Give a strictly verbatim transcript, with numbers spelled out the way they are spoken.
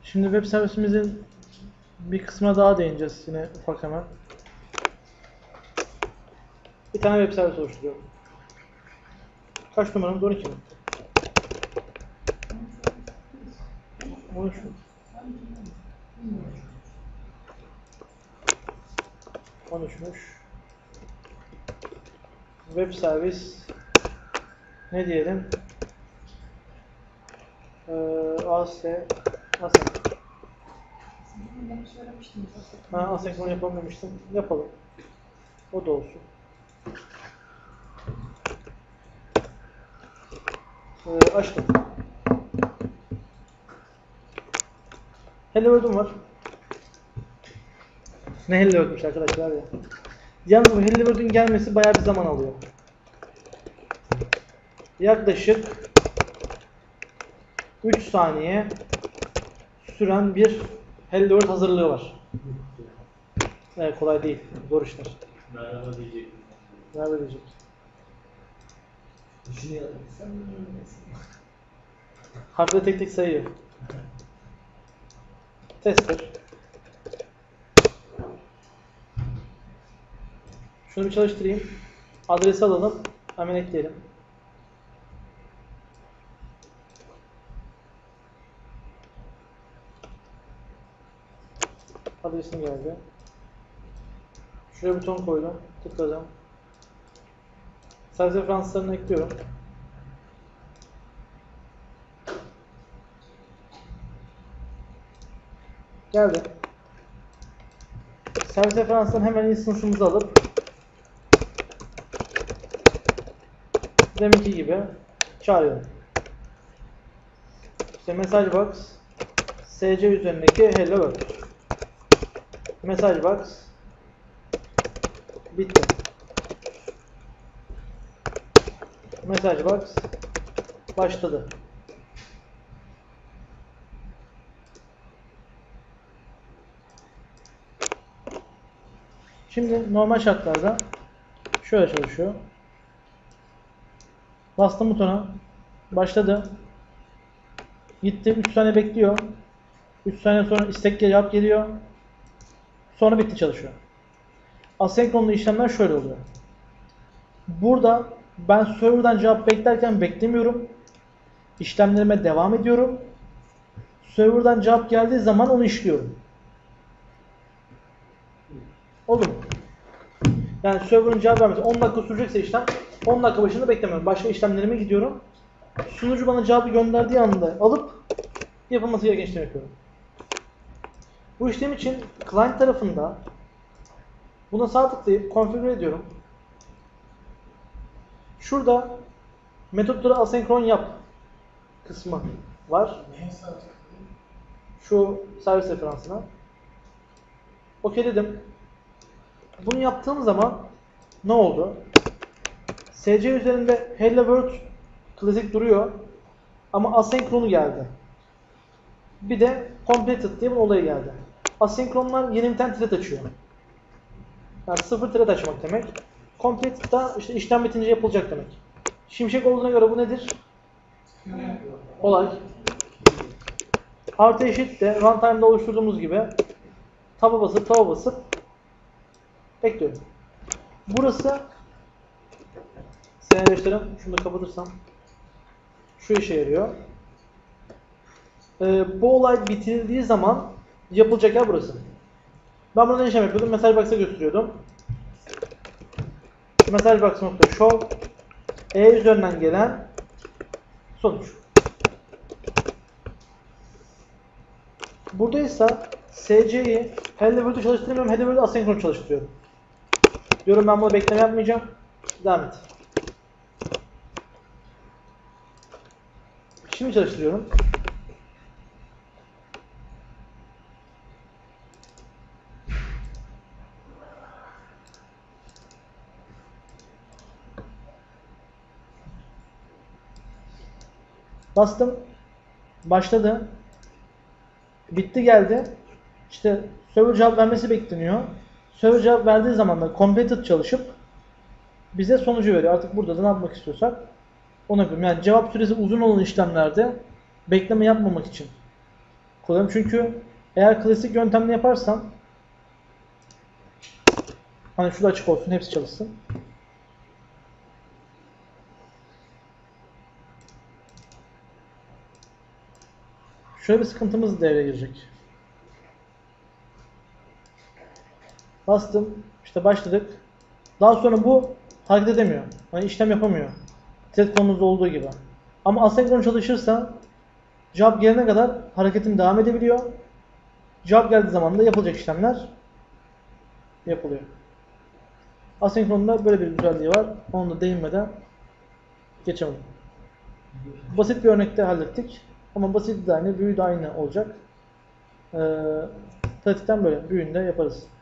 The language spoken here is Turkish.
Şimdi web servisimizin bir kısmına daha değineceğiz yine ufak hemen. Bir tane web servis oluşturuyorum. Kaç numaramız? on iki mi? on üç mü? on üçmüş. Web servis ne diyelim? Ee, A S Asenkron. Ha, asenkron yapalım demiştim. Yapalım. O da olsun. Ee, açtım. Hello World'um var. Ne Hello World'muş arkadaşlar ya. Yalnız bu Hello World'un gelmesi bayağı bir zaman alıyor. Yaklaşık üç saniye süren bir Hello World hazırlığı var. Evet, kolay değil. Zor işler. Merhaba diyecektim. Merhaba diyecek. Harfleri tek tek sayıyor. Tester. Şunu bir çalıştırayım. Adresi alalım. Hemen ekleyelim. Adresim geldi. Şuraya buton koydum. Tıkladım. Servis referanslarını ekliyorum. Geldi. Servis referanslarını hemen instance'ımızı alıp deminki gibi çağırıyorum. İşte message box S C üzerindeki hello world. Message box bitti. Message box başladı. Şimdi normal şartlarda şöyle çalışıyor. Bastım butona. Başladı. Gitti. üç saniye bekliyor. üç saniye sonra istek cevap geliyor. Sonra bitti çalışıyor. Asenkronlu işlemler şöyle oluyor. Burada ben server'dan cevap beklerken beklemiyorum. İşlemlerime devam ediyorum. Server'dan cevap geldiği zaman onu işliyorum. Oldu mu? Yani server'ın cevap vermesi on dakika sürecekse işlem on dakika başında beklemiyorum. Başka işlemlerime gidiyorum. Sunucu bana cevabı gönderdiği anda alıp yapılması gereken işlemi yapıyorum. Bu işlem için client tarafında buna sağ tıklayıp konfigüre ediyorum. Şurada metotları asenkron yap kısmı var. Şu servis referansına. OK dedim. Bunu yaptığım zaman ne oldu? S C üzerinde Hello World klasik duruyor ama asenkronu geldi. Bir de completed diye bir olay geldi. Asenkronlar yeni bir tane thread açıyor. Yani sıfır thread açmak demek. Completed da işte işlem bitince yapılacak demek. Şimşek olduğuna göre bu nedir? Olay. Artı eşit de runtime'da oluşturduğumuz gibi taba basıp taba basıp bekliyorum. Burası senaryolarım. Şunu da kapatırsam şu işe yarıyor. Ee, bu olay bitirildiği zaman yapılacak yer burası. Ben burada ne işlem yapıyordum? Message box'a gösteriyordum. Message box nokta show E üzerinden gelen sonuç. Buradaysa S C'yi Hello World'u çalıştırmıyorum, Hello World'u asenkron çalıştırıyorum. Diyorum ben bunu bekleme yapmayacağım. Devam et. Şimdi çalıştırıyorum. Bastım. Başladı. Bitti geldi. İşte server cevap vermesi bekleniyor. Server cevap verdiği zaman da completed çalışıp bize sonucu veriyor. Artık burada da ne yapmak istiyorsak ona göre. Yani cevap süresi uzun olan işlemlerde bekleme yapmamak için kullanıyorum. Çünkü eğer klasik yöntemle yaparsam hani şurada açık olsun, hepsi çalışsın. Şöyle bir sıkıntımız devreye girecek. Bastım, işte başladık. Daha sonra bu hareket edemiyor. Hani işlem yapamıyor. Set konumuzda olduğu gibi. Ama asenkron çalışırsa cevap gelene kadar hareketim devam edebiliyor. Cevap geldiği zaman da yapılacak işlemler yapılıyor. Asenkronda böyle bir güzelliği var. Onu da değinmeden geçelim. Basit bir örnekte hallettik. Ama basit de aynı, büyü de aynı olacak. Ee, pratikten böyle büyüğünde yaparız.